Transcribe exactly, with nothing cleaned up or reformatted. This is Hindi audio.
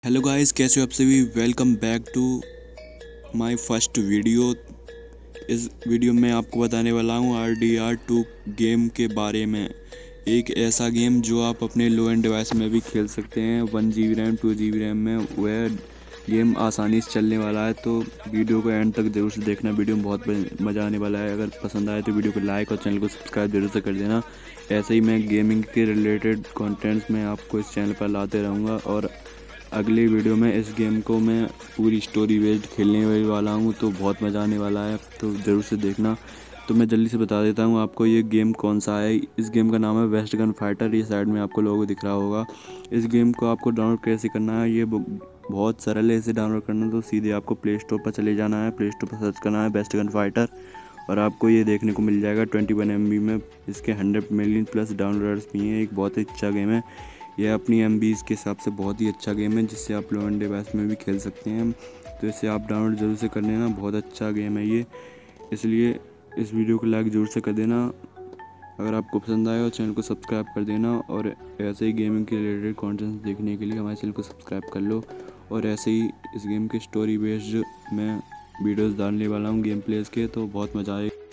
हेलो गाइस, कैसे हो आप सभी। Welcome back to my first video. इस वीडियो में आपको बताने वाला हूँ R D R two game के बारे में। एक ऐसा गेम जो आप अपने लो एंड डिवाइस में भी खेल सकते हैं। One G B RAM two G B RAM में वह गेम आसानी से चलने वाला है। तो वीडियो को एंड तक जरूर से देखना, वीडियो में बहुत मज़ा आने वाला है। अगर पसंद आए तो वीडियो को लाइक और चैनल को सब्सक्राइब जरूर से कर देना। ऐसे ही मैं गेमिंग के रिलेटेड कंटेंट्स में आपको इस चैनल पर लाते रहूँगा। और अगले वीडियो में इस गेम को मैं पूरी स्टोरी बेस्ड खेलने वाला हूँ, तो बहुत मज़ा आने वाला है, तो ज़रूर से देखना। तो मैं जल्दी से बता देता हूँ आपको ये गेम कौन सा है। इस गेम का नाम है वेस्ट गन फाइटर। ये साइड में आपको लोगो दिख रहा होगा। इस गेम को आपको डाउनलोड कैसे करना है, ये बहुत सरल है। इसे डाउनलोड करना तो सीधे आपको प्ले स्टोर पर चले जाना है। प्ले स्टोर पर सर्च करना है वेस्ट गन फाइटर और आपको ये देखने को मिल जाएगा। ट्वेंटी वन एम बी में इसके हंड्रेड मिलियन प्लस डाउनलोडर्स भी हैं। एक बहुत ही अच्छा गेम है। यह अपनी एम बीज के हिसाब से बहुत ही अच्छा गेम है, जिससे आप लो एंड डिवाइस में भी खेल सकते हैं। तो इसे आप डाउनलोड ज़रूर से कर लेना, बहुत अच्छा गेम है ये। इसलिए इस वीडियो को लाइक ज़रूर से कर देना। अगर आपको पसंद आए और चैनल को सब्सक्राइब कर देना। और ऐसे ही गेमिंग के रिलेटेड कंटेंट्स देखने के लिए हमारे चैनल को सब्सक्राइब कर लो। और ऐसे ही इस गेम के स्टोरी बेस्ड मैं वीडियोस डालने वाला हूँ गेम प्लेस के, तो बहुत मज़ा आएगा।